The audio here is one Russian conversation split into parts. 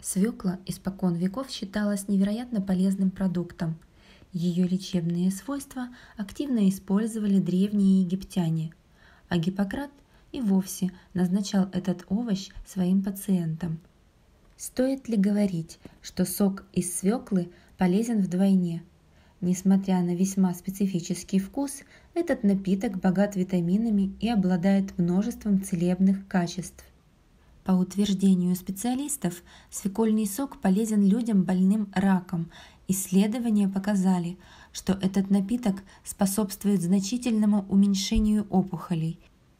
Свекла испокон веков считалась невероятно полезным продуктом. Ее лечебные свойства активно использовали древние египтяне, а Гиппократ и вовсе назначал этот овощ своим пациентам. Стоит ли говорить, что сок из свеклы полезен вдвойне? Несмотря на весьма специфический вкус, этот напиток богат витаминами и обладает множеством целебных качеств. По утверждению специалистов, свекольный сок полезен людям, больным раком. Исследования показали, что этот напиток способствует значительному уменьшению опухолей.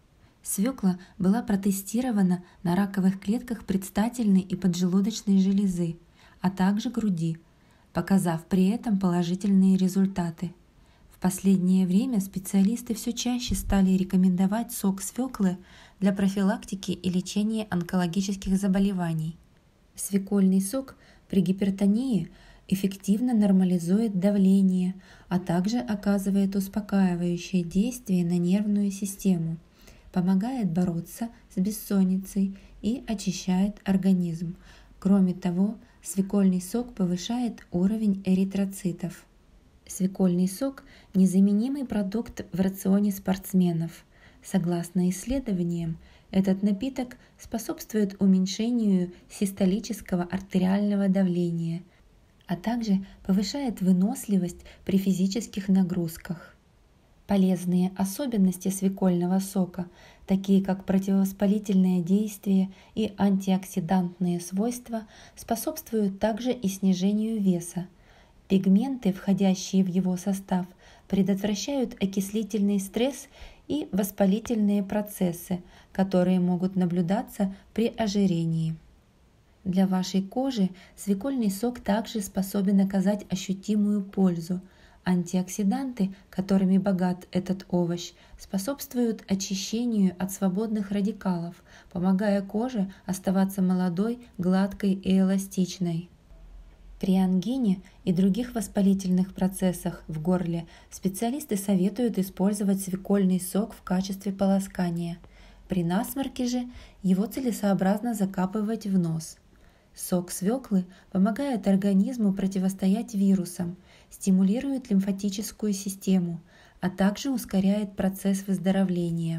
Свекла была протестирована на раковых клетках предстательной и поджелудочной железы, а также груди, показав при этом положительные результаты. В последнее время специалисты все чаще стали рекомендовать сок свеклы для профилактики и лечения онкологических заболеваний. Свекольный сок при гипертонии эффективно нормализует давление, а также оказывает успокаивающее действие на нервную систему, помогает бороться с бессонницей и очищает организм. Кроме того, свекольный сок повышает уровень эритроцитов. Свекольный сок – незаменимый продукт в рационе спортсменов. Согласно исследованиям, этот напиток способствует уменьшению систолического артериального давления, а также повышает выносливость при физических нагрузках. Полезные особенности свекольного сока, такие как противовоспалительное действие и антиоксидантные свойства, способствуют также и снижению веса. Пигменты, входящие в его состав, предотвращают окислительный стресс и воспалительные процессы, которые могут наблюдаться при ожирении. Для вашей кожи свекольный сок также способен оказать ощутимую пользу. Антиоксиданты, которыми богат этот овощ, способствуют очищению от свободных радикалов, помогая коже оставаться молодой, гладкой и эластичной. При ангине и других воспалительных процессах в горле специалисты советуют использовать свекольный сок в качестве полоскания. При насморке же его целесообразно закапывать в нос. Сок свеклы помогает организму противостоять вирусам, стимулирует лимфатическую систему, а также ускоряет процесс выздоровления.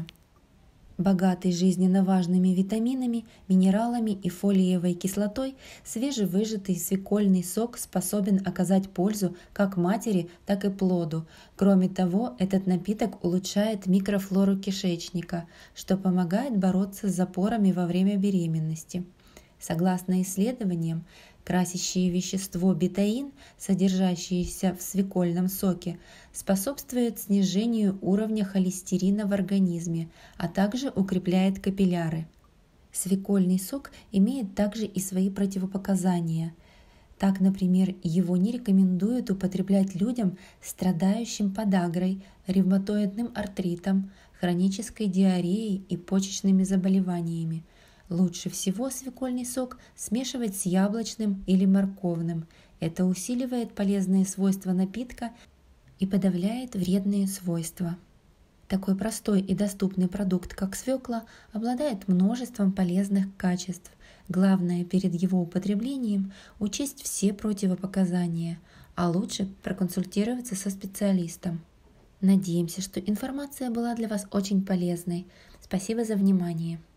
Богатый жизненно важными витаминами, минералами и фолиевой кислотой, свежевыжатый свекольный сок способен оказать пользу как матери, так и плоду. Кроме того, этот напиток улучшает микрофлору кишечника, что помогает бороться с запорами во время беременности. Согласно исследованиям, красящее вещество бетаин, содержащееся в свекольном соке, способствует снижению уровня холестерина в организме, а также укрепляет капилляры. Свекольный сок имеет также и свои противопоказания. Так, например, его не рекомендуют употреблять людям, страдающим подагрой, ревматоидным артритом, хронической диареей и почечными заболеваниями. Лучше всего свекольный сок смешивать с яблочным или морковным. Это усиливает полезные свойства напитка и подавляет вредные свойства. Такой простой и доступный продукт, как свекла, обладает множеством полезных качеств. Главное перед его употреблением учесть все противопоказания, а лучше проконсультироваться со специалистом. Надеемся, что информация была для вас очень полезной. Спасибо за внимание.